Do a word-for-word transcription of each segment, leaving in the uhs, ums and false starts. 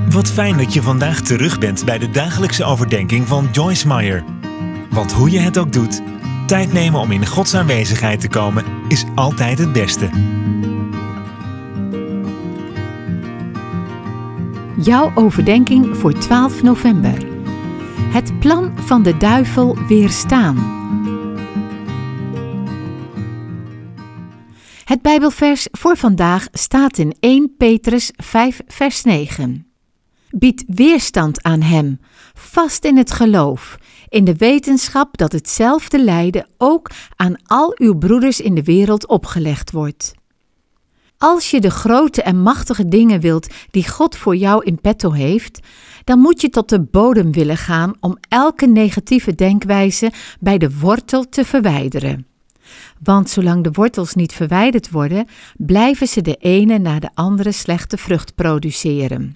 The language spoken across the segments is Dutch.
Wat fijn dat je vandaag terug bent bij de dagelijkse overdenking van Joyce Meyer. Want hoe je het ook doet, tijd nemen om in Gods aanwezigheid te komen is altijd het beste. Jouw overdenking voor twaalf november. Het plan van de duivel weerstaan. Het Bijbelvers voor vandaag staat in eerste Petrus vijf vers negen. Bied weerstand aan hem, vast in het geloof, in de wetenschap dat hetzelfde lijden ook aan al uw broeders in de wereld opgelegd wordt. Als je de grote en machtige dingen wilt die God voor jou in petto heeft, dan moet je tot de bodem willen gaan om elke negatieve denkwijze bij de wortel te verwijderen. Want zolang de wortels niet verwijderd worden, blijven ze de ene na de andere slechte vrucht produceren.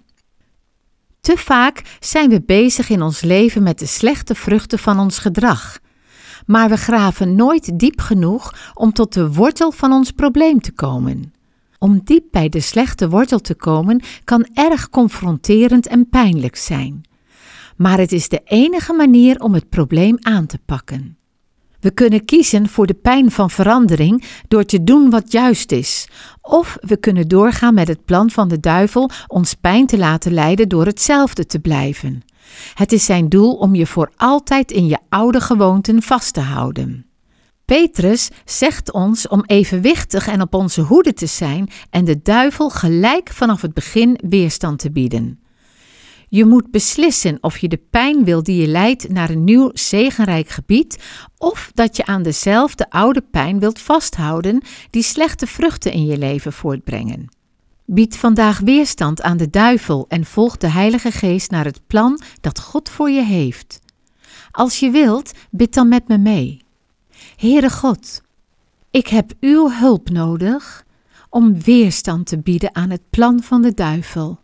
Te vaak zijn we bezig in ons leven met de slechte vruchten van ons gedrag. Maar we graven nooit diep genoeg om tot de wortel van ons probleem te komen. Om diep bij de slechte wortel te komen kan erg confronterend en pijnlijk zijn. Maar het is de enige manier om het probleem aan te pakken. We kunnen kiezen voor de pijn van verandering door te doen wat juist is. Of we kunnen doorgaan met het plan van de duivel ons pijn te laten leiden door hetzelfde te blijven. Het is zijn doel om je voor altijd in je oude gewoonten vast te houden. Petrus zegt ons om evenwichtig en op onze hoede te zijn en de duivel gelijk vanaf het begin weerstand te bieden. Je moet beslissen of je de pijn wil die je leidt naar een nieuw zegenrijk gebied, of dat je aan dezelfde oude pijn wilt vasthouden die slechte vruchten in je leven voortbrengen. Bied vandaag weerstand aan de duivel en volg de Heilige Geest naar het plan dat God voor je heeft. Als je wilt, bid dan met me mee. Heere God, ik heb uw hulp nodig om weerstand te bieden aan het plan van de duivel.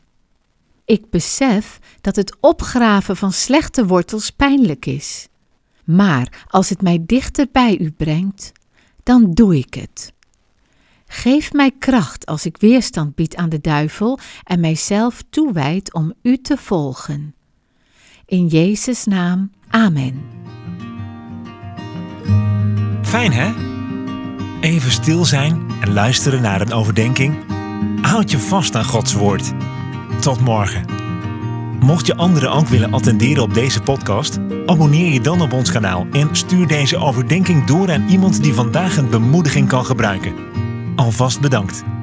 Ik besef dat het opgraven van slechte wortels pijnlijk is. Maar als het mij dichter bij u brengt, dan doe ik het. Geef mij kracht als ik weerstand bied aan de duivel en mijzelf toewijd om u te volgen. In Jezus' naam, amen. Fijn hè? Even stil zijn en luisteren naar een overdenking. Houd je vast aan Gods woord. Tot morgen. Mocht je anderen ook willen attenderen op deze podcast, abonneer je dan op ons kanaal en stuur deze overdenking door aan iemand die vandaag een bemoediging kan gebruiken. Alvast bedankt.